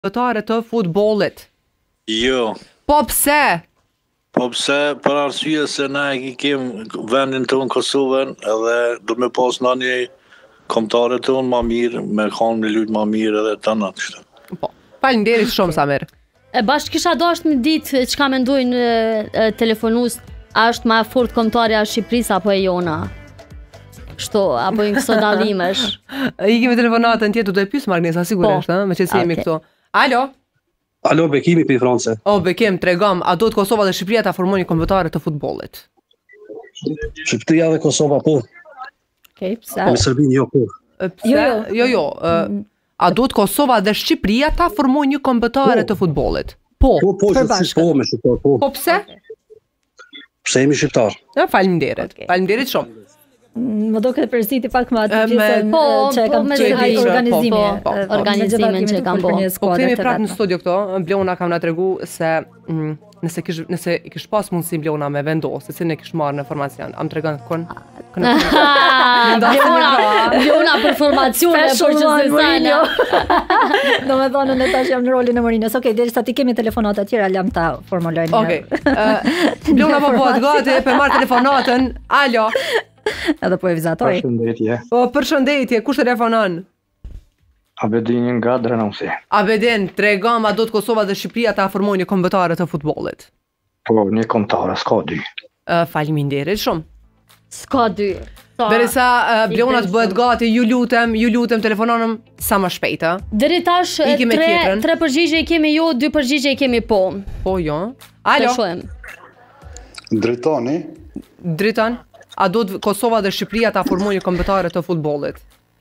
Lojtare të futbollit. Jo. Po pse? Po pse, për arsye se na e kem vendin tonë Kosovën edhe do me pas një kombëtare tonë ma mirë, me kanë me lujt ma mirë edhe të në kështu. Po, faleminderit shumë Samir. E bashkë kisha dashur me ditë çka mendojnë telefonus, a është më fort kombëtarja e Shqipërisë apo e jona? Kështu, apo në këso dallimesh. Ikim me telefonatën tjetër, do e pyes Magnesa sigurisht, me që jemi këtu. Alo? Alo, Bekimi për Francë. O, Bekim, tregom, a do të Kosova dhe Shqipëria ta formojnë kombëtare të futbollit? Shqipëria dhe Kosova po. Okej, pse? Me Serbinë jo po. Pse? Jo. A do të Kosova dhe Shqipëria ta formojnë një kombëtare të futbollit? Po. Po, po, me shqiptar, po. Po pse? Pse jemi shqiptar? Faleminderit. Faleminderit shumë. Më do këtë përsiti pak më atë pjesën që e kam me organizimin që e kam bo. Po kthehemi prapë në studio këto, Bleuna kam na tregu se nëse kish pas mundësi Bleuna me vendos, se ne kish marrë në formacion. Am tregon kon. Bleuna për formacione, por që se sana. Do me thonë në tash jam në rolin e Morinës. Okej, derisa ti kemi telefonata tjera, lam ta formulojnë. Okej. Bleuna po bëhet gati për marr telefonatën. Alo. Edhe po e vizatoj. Përshëndetje. Po, përshëndetje, kush telefonon? Abedin nga Drenusi. Abedin, tregom, a do të Kosova dhe Shqipëria ta formojnë një kombëtare të futbollit? Po, një kombëtare, s'ka dy. Faleminderit shumë. S'ka dy. Derisa Bleuna të bëhet gati, ju lutem telefononëm sa më shpejt, a? Deri tash tre përgjigje i kemi jo, 2 përgjigje i kemi po. Po, jo. Alo. Driton. A do të Kosova dhe Shqipëria ta formojnë një kombëtare të futbollit?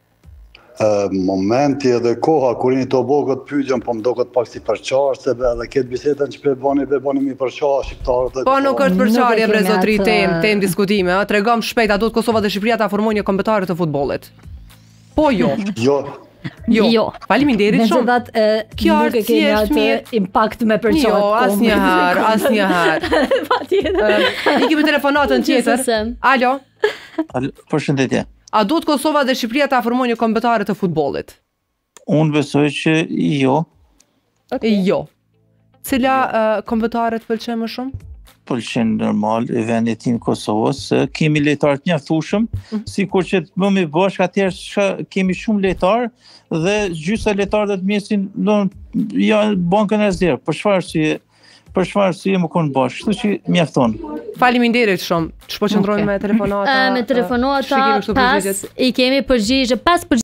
Momenti edhe koha kur jeni të bogët pyetjen, po më duket pak si përçarje, edhe këtë bisedën që bëni mi përçarje shqiptarët. Po nuk është përçarje bre zotri, tem diskutime, a tregom shpejt, a do të Kosova dhe Shqipëria ta formojnë një kombëtare të futbollit? Po jo. Jo. Faleminderit shumë. Nuk e kemi atë impakt me përçarje. Jo, asnjëherë. Patjetër. Ikim me telefonatën tjetër. Alo. Përshëndetje. A do të Kosova dhe Shqipëria ta formojnë një kombëtare të futbollit? Unë besoj që jo. Jo. Cila kombëtare të pëlqen më shumë? Pëlqen normal e vendit tim Kosovës, kemi lojtarë të mjaftueshëm, sikur që të bëmi bashkë atëherë kemi shumë lojtarë dhe gjysa lojtarëve të mjesin bankën e zero. Për çfarë arsye më konë bashkë, kështu që mjafton. Faleminderit shumë. Ç'po qëndrojmë me telefonata? Me telefonata 5 i kemi përgjigje 5